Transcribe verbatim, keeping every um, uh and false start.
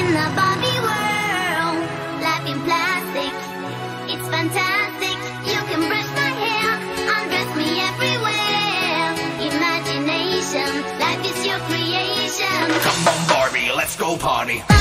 in a Barbie world. Life in plastic, it's fantastic. You can brush my hair, undress me everywhere. Imagination, life is your creation. Come on Barbie, let's go party.